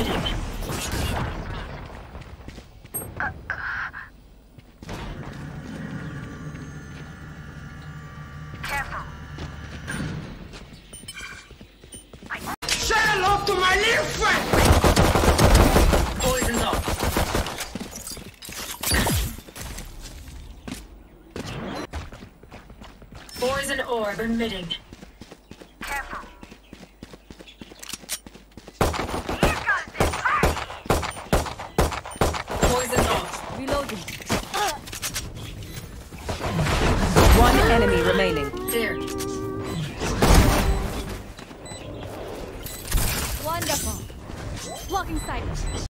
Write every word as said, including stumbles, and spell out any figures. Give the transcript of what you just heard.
emitting. Say hello to my little friend! Poison's off. Poison orb emitting. Careful. Poison off. Reloading. One enemy remaining. There. Wonderful. Blocking sight.